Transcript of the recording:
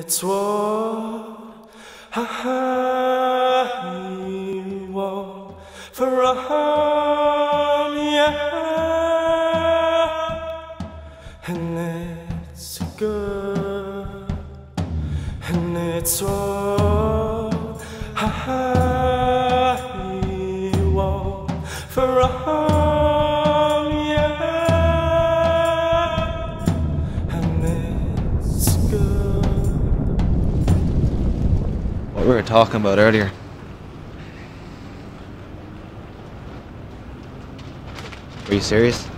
it's war, war from yeah, and it's good, and it's war, war from yeah, and it's good. What we were talking about earlier. Are you serious?